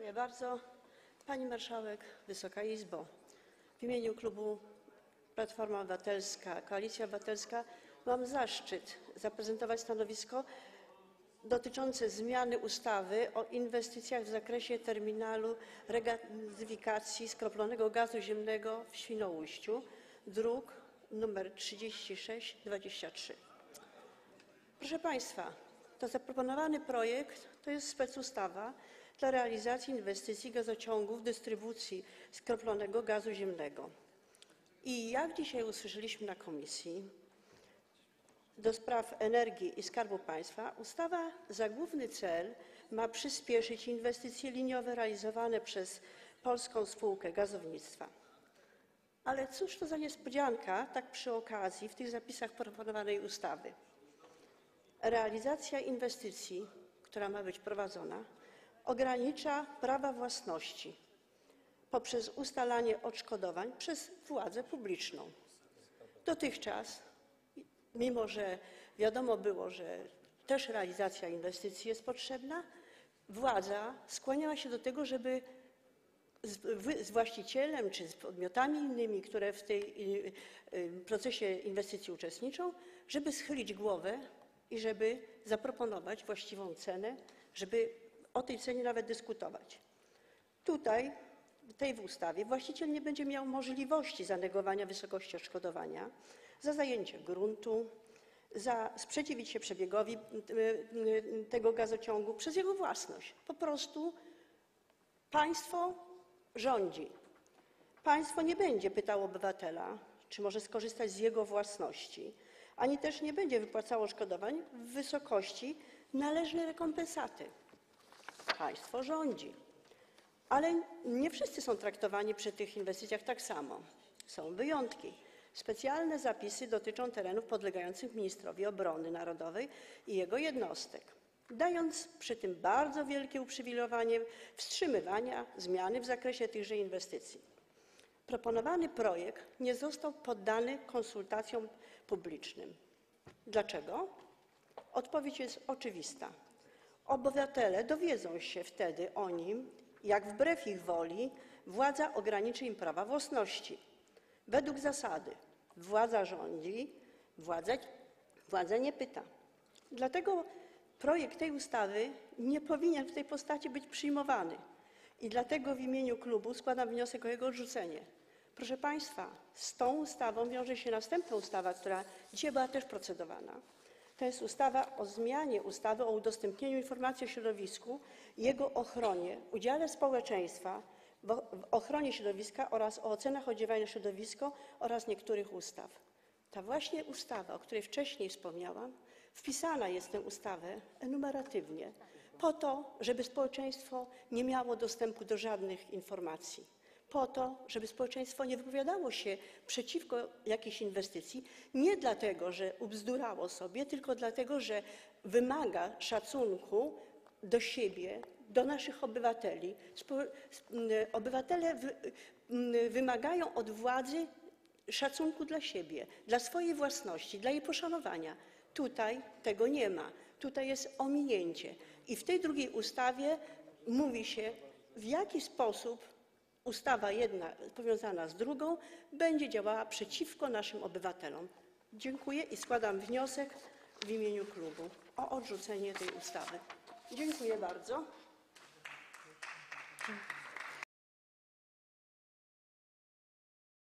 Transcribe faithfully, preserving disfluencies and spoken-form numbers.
Dziękuję bardzo. Pani Marszałek, Wysoka Izbo! W imieniu klubu Platforma Obywatelska - Koalicja Obywatelska mam zaszczyt zaprezentować stanowisko dotyczące zmiany ustawy o inwestycjach w zakresie terminalu regazyfikacji skroplonego gazu ziemnego w Świnoujściu, druk nr trzydzieści sześć dwadzieścia trzy. Proszę państwa, to zaproponowany projekt to jest specustawa dla realizacji inwestycji gazociągów dystrybucji skroplonego gazu ziemnego. I jak dzisiaj usłyszeliśmy na Komisji do Spraw Energii i Skarbu Państwa, ustawa za główny cel ma przyspieszyć inwestycje liniowe realizowane przez Polską Spółkę Gazownictwa. Ale cóż to za niespodzianka, tak przy okazji, w tych zapisach proponowanej ustawy. Realizacja inwestycji, która ma być prowadzona, ogranicza prawa własności poprzez ustalanie odszkodowań przez władzę publiczną. Dotychczas, mimo że wiadomo było, że też realizacja inwestycji jest potrzebna, władza skłaniała się do tego, żeby z właścicielem czy z podmiotami innymi, które w tym procesie inwestycji uczestniczą, żeby schylić głowę i żeby zaproponować właściwą cenę, żeby o tej cenie nawet dyskutować. Tutaj, w tej ustawie, właściciel nie będzie miał możliwości zanegowania wysokości odszkodowania za zajęcie gruntu, za sprzeciwić się przebiegowi tego gazociągu przez jego własność. Po prostu państwo rządzi. Państwo nie będzie pytało obywatela, czy może skorzystać z jego własności, ani też nie będzie wypłacało odszkodowań w wysokości należnej rekompensaty. Państwo rządzi. Ale nie wszyscy są traktowani przy tych inwestycjach tak samo. Są wyjątki. Specjalne zapisy dotyczą terenów podlegających ministrowi obrony narodowej i jego jednostek, dając przy tym bardzo wielkie uprzywilejowanie wstrzymywania zmiany w zakresie tychże inwestycji. Proponowany projekt nie został poddany konsultacjom publicznym. Dlaczego? Odpowiedź jest oczywista. Obywatele dowiedzą się wtedy o nim, jak wbrew ich woli władza ograniczy im prawa własności. Według zasady władza rządzi, władza, władza nie pyta. Dlatego projekt tej ustawy nie powinien w tej postaci być przyjmowany i dlatego w imieniu klubu składam wniosek o jego odrzucenie. Proszę państwa, z tą ustawą wiąże się następna ustawa, która dzisiaj była też procedowana. To jest ustawa o zmianie ustawy o udostępnieniu informacji o środowisku, jego ochronie, udziale społeczeństwa w ochronie środowiska oraz o ocenach oddziaływania na środowisko oraz niektórych ustaw. Ta właśnie ustawa, o której wcześniej wspomniałam, wpisana jest w tę ustawę enumeratywnie po to, żeby społeczeństwo nie miało dostępu do żadnych informacji, po to, żeby społeczeństwo nie wypowiadało się przeciwko jakiejś inwestycji, nie dlatego, że ubzdurało sobie, tylko dlatego, że wymaga szacunku do siebie, do naszych obywateli. Obywatele wymagają od władzy szacunku dla siebie, dla swojej własności, dla jej poszanowania. Tutaj tego nie ma. Tutaj jest ominięcie. I w tej drugiej ustawie mówi się, w jaki sposób ustawa jedna powiązana z drugą będzie działała przeciwko naszym obywatelom. Dziękuję i składam wniosek w imieniu klubu o odrzucenie tej ustawy. Dziękuję bardzo.